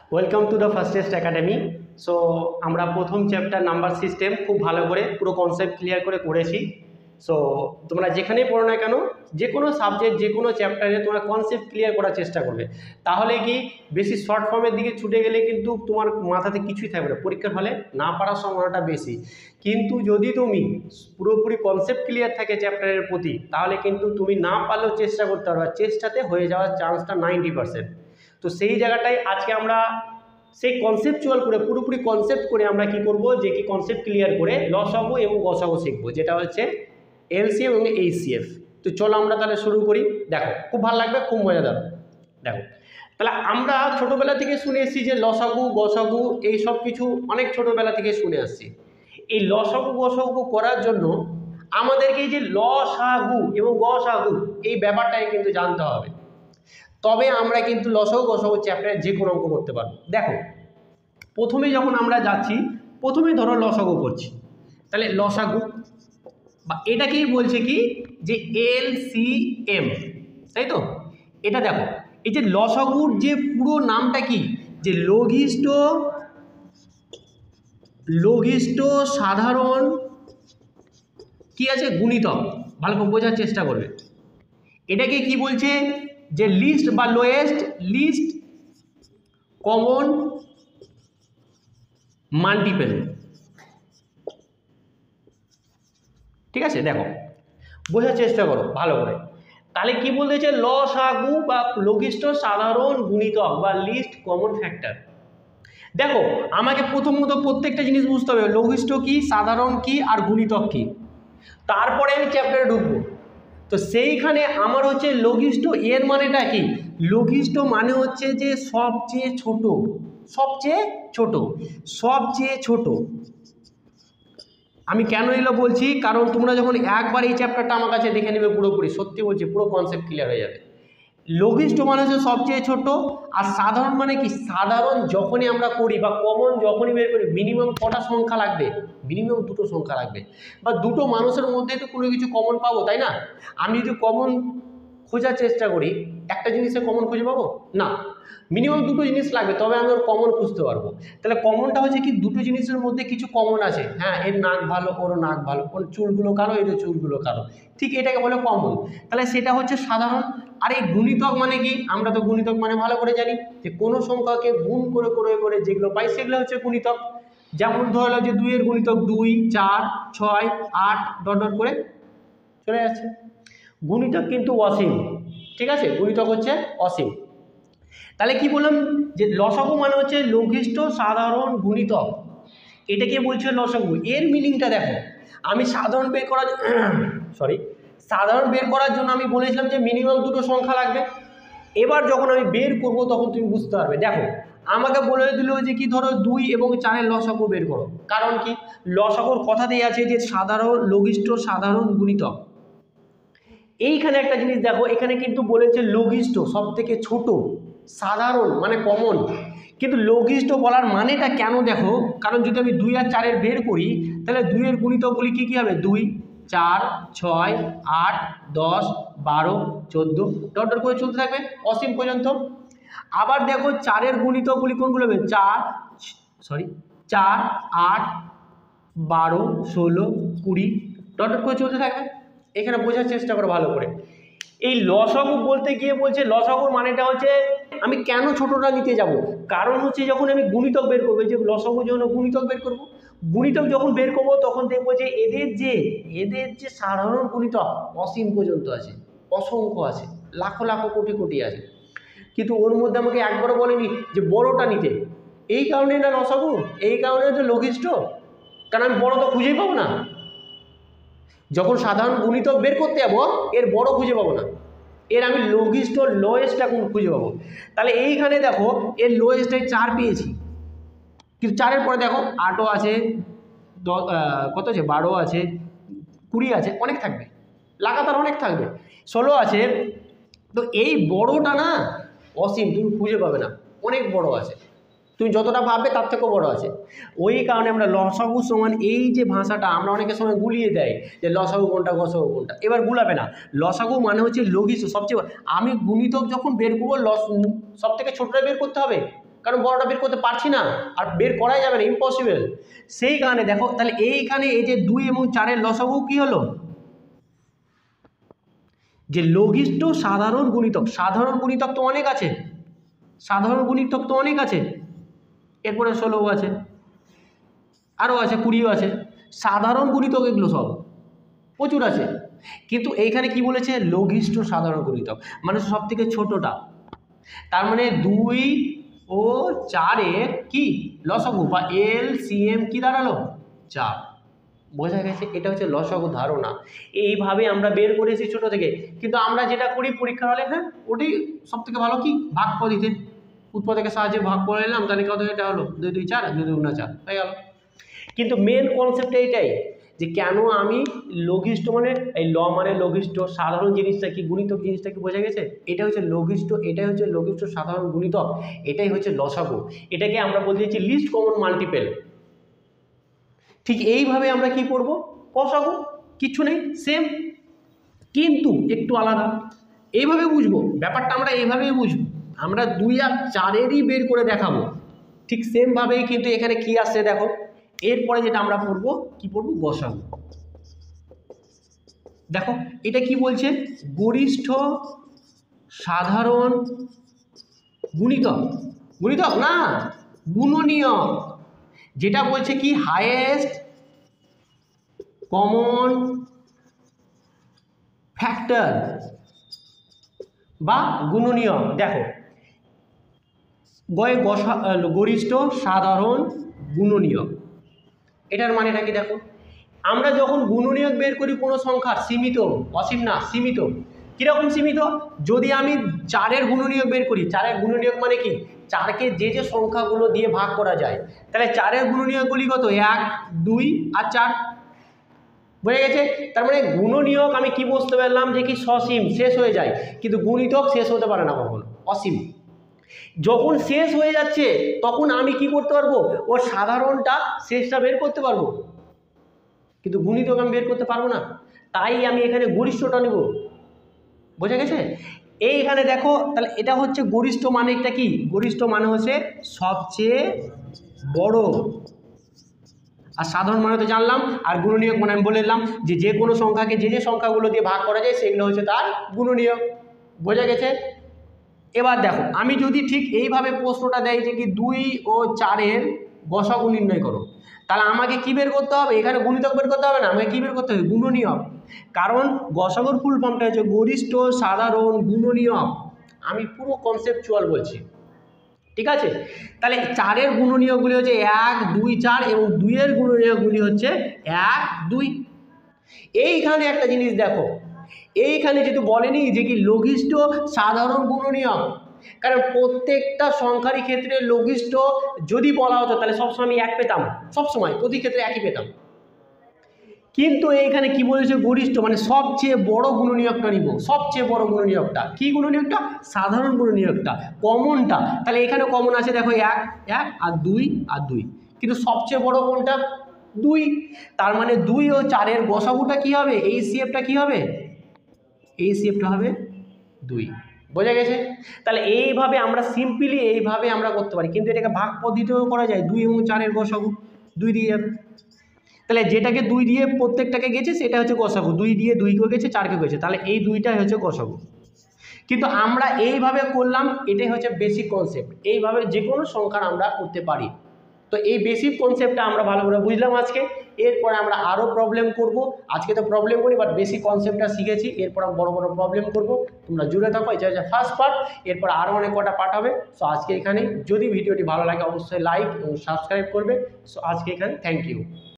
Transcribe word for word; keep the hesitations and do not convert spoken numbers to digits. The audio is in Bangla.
Welcome to the fastest academy. So আমরা প্রথম চ্যাপ্টার নাম্বার সিস্টেম খুব ভালো করে পুরো কনসেপ্ট ক্লিয়ার করে করেছি। সো তোমরা যেখানেই পড়ো না কেন, যে কোনো সাবজেক্ট যে কোনো চ্যাপ্টারে তোমরা কনসেপ্ট ক্লিয়ার করার চেষ্টা করবে, তাহলে কি বেশি শর্ট ফর্মের দিকে ছুটে গেলে কিন্তু তোমার মাথাতে কিছুই থাকবে না, পরীক্ষার হলে না পারার সম্ভাবনাটা বেশি। কিন্তু যদি তুমি পুরোপুরি কনসেপ্ট ক্লিয়ার থাকে চ্যাপ্টারের প্রতি, তাহলে কিন্তু তুমি না পারলেও চেষ্টা করতে পারবে, চেষ্টাতে হয়ে যাওয়ার চান্সটা নাইনটি পার্সেন্ট। তো সেই জায়গাটায় আজকে আমরা সেই কনসেপচুয়াল করে পুরোপুরি কনসেপ্ট করে আমরা কি করব, যে কি কনসেপ্ট ক্লিয়ার করে লসাগু এবং গসাগু শিখবো, যেটা হচ্ছে এলসিএম এবং এইচসিএফ। তো চলো আমরা তাহলে শুরু করি। দেখো খুব ভালো লাগবে, খুব মজাদার। দেখো তাহলে আমরা ছোটোবেলা থেকে শুনে এসেছি যে লসাগু গসাগু এই সব কিছু অনেক ছোটোবেলা থেকে শুনে আসছি। এই লসাগু গসাগু করার জন্য আমাদেরকে এই যে লসাগু এবং গসাগু এই ব্যাপারটাই কিন্তু জানতে হবে, তবে আমরা কিন্তু লসাগু গসাগু চ্যাপ্টারে যে কোনো অঙ্ক করতে পারবো। দেখো প্রথমে যখন আমরা যাচ্ছি, প্রথমে ধরো লসাগু করছি, তাহলে লসাগু বা এটাকেই বলছে কি যে এলসিএম, তাই তো? এটা দেখো এই যে লসাগুর যে পুরো নামটা কি, যে লঘিষ্ঠ লঘিষ্ঠ সাধারণ কি আছে গুণিতক, ভালো করে বোঝার চেষ্টা করবে। এটাকে কি বলছে, যে লিস্ট বা লোয়েস্ট লিস্ট কমন মাল্টিপল। ঠিক আছে, দেখো বোঝার চেষ্টা করো ভালো করে। তাহলে কি বলতেছে, লসাগু বা লঘিষ্ঠ সাধারণ গুণিতক বা লিস্ট কমন ফ্যাক্টর। দেখো আমাকে প্রথমত প্রত্যেকটা জিনিস বুঝতে হবে, লঘিষ্ঠ কি, সাধারণ কি, আর গুণিতক কি, তারপরে আমি চ্যাপ্টারে ঢুকবো। তো সেইখানে আমার হচ্ছে লঘিষ্ঠ, এর মানেটা কি, লঘিষ্ঠ মানে হচ্ছে যে সবচেয়ে ছোট, সবচেয়ে ছোট সবচেয়ে ছোট। আমি কেন এগুলো বলছি, কারণ তোমরা যখন একবার এই চ্যাপ্টারটা আমার কাছে দেখে নেবে পুরোপুরি, সত্যি বলছি পুরো কনসেপ্ট ক্লিয়ার হয়ে যাবে। লঘিষ্ঠ মানে হচ্ছে সবচেয়ে ছোট, আর সাধারণ মানে কি, সাধারণ যখনই আমরা করি বা কমন যখনই বের করি, মিনিমাম কটা সংখ্যা লাগবে, মিনিমাম দুটো সংখ্যা লাগবে, বা দুটো মানুষের মধ্যে তো কোনো কিছু কমন পাবো, তাই না? আমি যদি কমন খোঁজার চেষ্টা করি, একটা জিনিসে কমন খুঁজে পাবো না, মিনিমাম দুটো জিনিস লাগবে, তবে আমি ওর কমন খুঁজতে পারবো। তাহলে কমনটা হচ্ছে কি, দুটো জিনিসের মধ্যে কিছু কমন আছে, হ্যাঁ এর নাক ভালো ওর নাক ভালো, ওর চুলগুলো কালো এর চুলগুলো কালো, ঠিক এটাকে বলে কমন। তাহলে সেটা হচ্ছে সাধারণ। আর এই গুণিতক মানে কি, আমরা তো গুণিতক মানে ভালো করে জানি যে কোনো সংখ্যাকে গুণ করে করে করে যেগুলো পাই সেগুলো হচ্ছে গুণিতক। যেমন ধরো যে দুইয়ের গুণিতক দুই, চার, ছয়, আট, ডট ডট করে চলে যাচ্ছে। গুণিতক কিন্তু অসীম, ঠিক আছে, গুণিতক হচ্ছে অসীম। তাহলে কি বললাম, যে লসাগু মানে হচ্ছে লঘিষ্ঠ সাধারণ গুণিতক, এটাকে বলছে লসাগু। এর মিনিংটা দেখো, আমি সাধারণ বের করার সরি সাধারণ বের করার জন্য আমি বলেছিলাম যে মিনিমাম দুটো সংখ্যা লাগবে। এবার যখন আমি বের করব তখন তুমি বুঝতে পারবে। দেখো আমাকে বলে দিল যে কি, ধরো দুই এবং চারের লসাগু বের করো, কারণ কি, লসাগুর কথাতেই আছে যে সাধারণ লঘিষ্ঠ সাধারণ গুণিতক। এইখানে একটা জিনিস দেখো, এখানে কিন্তু বলেছে লঘিষ্ঠ সব থেকে ছোট, সাধারণ মানে কমন, কিন্তু লঘিষ্ঠ বলার মানেটা কেন দেখো, কারণ যদি আমি দুই আর চারের বের করি, তাহলে দুইয়ের গুণিতকগুলি কী কী হবে, দুই, চার, ছয়, আট, দশ, বারো, চোদ্দো, ডট ডট করে চলতে থাকবে অসীম পর্যন্ত। আবার দেখো চারের গুণিতকগুলি কোনগুলো হবে, চার সরি চার, আট, বারো, ষোলো, কুড়ি, ডট ডট করে চলতে থাকবে। এখানে বোঝার চেষ্টা করো ভালো করে। এই লসাগু বলতে গিয়ে বলছে, লসাগুর মানেটা হচ্ছে, আমি কেন ছোটটা নিতে যাব, কারণ হচ্ছে যখন আমি গুণিতক বের করবো, যে লসাগু যখন গুণিতক বের করব, গুণিতক যখন বের করবো তখন দেখবো যে এদের যে এদের যে সাধারণ গুণিতক অসীম পর্যন্ত আছে, অসংখ্য আছে, লাখো লাখো কোটি কোটি আছে, কিন্তু ওর মধ্যে আমাকে একবারও বলেনি যে বড়টা নিতে। এই কারণে না লসাগু, এই কারণে হচ্ছে লঘিষ্ঠ, কারণ আমি বড় তো খুঁজেই পাবো না। যখন সাধারণ গুণিতক বের করতে যাবো, এর বড় খুঁজে পাবো না, এর আমি লঘিষ্ঠ লোয়েস্টটা কোন খুঁজে পাবো। তাহলে এইখানে দেখো এর লোয়েস্টে চার পেয়েছি, কিন্তু চারের পরে দেখো আটও আছে, কত আছে, বারো আছে, কুড়ি আছে, অনেক থাকবে, লাগাতার অনেক থাকবে, ষোলো আছে। তো এই বড়টা না অসীম, তুমি খুঁজে পাবে না, অনেক বড় আছে, তুমি যতটা ভাববে তার থেকেও বড় আছে। ওই কারণে আমরা লসাগু সমান এই যে ভাষাটা আমরা অনেকের সময় গুলিয়ে দেয় যে লসাগু কোনটা গসাগু কোনটা, এবার গুলাবে না। লসাগু মানে হচ্ছে লঘিষ্ঠ সবচেয়ে, আমি গুণিতক যখন বের করবো লস সব থেকে ছোটটা বের করতে হবে, কারণ বড়টা বের করতে পারছি না, আর বের করাই যাবে না, ইম্পসিবল। সেই কারণে দেখো তাহলে এইখানে এই যে দুই এবং চারের লসাগু কি হলো, যে লঘিষ্ঠ সাধারণ গুণিতক। সাধারণ গুণিতক তো অনেক আছে, সাধারণ গুণিতক তো অনেক আছে, এরপরে ষোলোও আছে, আরও আছে, কুড়িও আছে, সাধারণ গুণিতক এগুলো সব প্রচুর আছে। কিন্তু এইখানে কি বলেছে, লঘিষ্ঠ সাধারণ গুণিতক, মানে সব থেকে ছোটটা। তার মানে দুই ও চারের কি লসাগু বা এল সি এম কি দাঁড়ালো, চার। বোঝা গেছে, এটা হচ্ছে লসাগু ধারণা। এইভাবে আমরা বের করেছি ছোট থেকে। কিন্তু আমরা যেটা করি পরীক্ষার হলে, হ্যাঁ ওটাই সব থেকে ভালো, কি ভাগ পদ্ধতিতে, উৎপাদকের সাহায্যে ভাগ করে নিলাম, তাহলে কত এটা হলো, দুই দুই চার, দুই দুই গুণা চার হয়ে গেল। কিন্তু মেন কনসেপ্ট এইটাই যে কেন আমি লঘিষ্ঠ মানে এই ল মানে লঘিষ্ঠ, সাধারণ জিনিসটা কি, গুণিতক জিনিসটা কি, বোঝা গেছে। এটা হচ্ছে লঘিষ্ঠ, এটাই হচ্ছে লঘিষ্ঠ সাধারণ গুণিতক, এটাই হচ্ছে লসাগু। এটাকে আমরা বলতে চাইছি লিস্ট কমন মাল্টিপল। ঠিক এইভাবে আমরা কি করব, লসাগু, কিচ্ছু নেই, সেম, কিন্তু একটু আলাদা। এইভাবে বুঝবো ব্যাপারটা, আমরা এইভাবেই বুঝবো। আমরা দুই আর চারেরই বের করে দেখাবো, ঠিক সেমভাবেই। কিন্তু এখানে কি আসছে দেখো, এরপরে যেটা আমরা পড়বো, কি পড়বো, গসাগু। দেখো এটা কি বলছে, গরিষ্ঠ সাধারণ গুণিতক, গুণিতক না গুণনীয়ক, যেটা বলছে কি হাইয়েস্ট কমন ফ্যাক্টর বা গুণনীয়ক। দেখো গয় গসা গরিষ্ঠ সাধারণ গুণনীয়ক, এটার মানেটা কি দেখো, আমরা যখন গুণনীয়ক বের করি কোনো সংখ্যার, সীমিত, অসীম না, সীমিত। কীরকম সীমিত, যদি আমি চারের গুণনীয়ক বের করি, চারের গুণনীয়ক মানে কি, চারকে যে যে সংখ্যাগুলো দিয়ে ভাগ করা যায়, তাহলে চারের গুণনীয়কগুলি কত, এক, দুই আর চার, বোঝা গেছে। তার মানে গুণনীয়ক আমি কি বুঝতে পারলাম, যে কি সসীম, শেষ হয়ে যায়, কিন্তু গুণিতক শেষ হতে পারে না কখনো, অসীম। যখন শেষ হয়ে যাচ্ছে তখন আমি কি করতে পারবো, ওর সাধারণটা শেষটা বের করতে পারবো, কিন্তু গুণিতক আমি বের করতে পারবো না। তাই আমি এখানে গরিষ্ঠটা নেব, বোঝা গেছে। এইখানে দেখো তাহলে এটা হচ্ছে গরিষ্ঠ, মানে এটা কি, গরিষ্ঠ মানে হচ্ছে সবচেয়ে বড়, আর সাধারণ মানে তো জানলাম, আর গুণনীয়ক মানে আমি বলে দিলাম যে যে কোনো সংখ্যাকে যে যে সংখ্যাগুলো দিয়ে ভাগ করা যায় সেগুলো হচ্ছে তার গুণনীয়ক, বোঝা গেছে। এবার দেখো আমি যদি ঠিক এইভাবে প্রশ্নটা দেয় যে কি দুই ও চারের গসাগু নির্ণয় করো, তাহলে আমাকে কি বের করতে হবে, এখানে গুণিতক বের করতে হবে না, আমাকে কি বের করতে হবে, গুণনীয়ক। কারণ গসাগুর ফুল ফর্মটা হচ্ছে গরিষ্ঠ সাধারণ গুণনীয়ক। আমি পুরো কনসেপচুয়াল বলছি, ঠিক আছে। তাহলে চারের গুণনীয়কগুলি হচ্ছে এক, দুই, চার, এবং দুইয়ের গুণনীয়কগুলি হচ্ছে এক, দুই। এইখানে একটা জিনিস দেখো, এইখানে যেহেতু বলেনি যে কি লঘিষ্ঠ সাধারণ গুণনীয়ক, কারণ প্রত্যেকটা সংখ্যারই ক্ষেত্রে লঘিষ্ঠ যদি বলা হতো তাহলে সবসময় আমি এক পেতাম, সবসময় প্রতি ক্ষেত্রে একই পেতাম। কিন্তু এইখানে কি বলেছে, গরিষ্ঠ মানে সবচেয়ে বড় গুণনীয়কটা নিব, সবচেয়ে বড় গুণনীয়কটা। কি গুণনীয়কটা, সাধারণ গুণনীয়কটা, কমনটা। তাহলে এখানে কমন আছে দেখো এক, এক আর দুই আর দুই, কিন্তু সবচেয়ে বড় কোনটা, দুই। তার মানে দুই ও চারের গসাগুটা কি হবে, এই সিএফটা কি হবে, এই সিএফটা হবে দুই, বোঝা গেছে। তাহলে এইভাবে আমরা সিম্পলি এইভাবে আমরা করতে পারি, কিন্তু এটাকে ভাগ পদ্ধতিতেও করা যায়, দুই এবং চারের গসাগু দুই দিয়ে যাবে। তাহলে যেটাকে দুই দিয়ে প্রত্যেকটাকে গেছে সেটা হচ্ছে গসাগু, দুই দিয়ে দুইকেও গেছে, চারকে গেছে, তাহলে এই দুইটাই হচ্ছে গসাগু। কিন্তু আমরা এইভাবে করলাম, এটাই হচ্ছে বেসিক কনসেপ্ট। এইভাবে যে কোনো সংখ্যার আমরা করতে পারি। তো এই বেসিক কনসেপ্টটা আমরা ভালো করে বুঝলাম আজকে। এরপরে আমরা আরও প্রবলেম করব। আজকে তো প্রবলেম করি, বাট বেসিক কনসেপ্টটা শিখেছি, এরপর আমরা বড় বড় প্রবলেম করব। তোমরা জুড়ে থাকো, এটা হচ্ছে ফার্স্ট পার্ট, এরপর আরও অনেক কটা পার্ট হবে। সো আজকে এখানে, যদি ভিডিওটি ভালো লাগে অবশ্যই লাইক এবং সাবস্ক্রাইব করবে। সো আজকে এখানে থ্যাংক ইউ।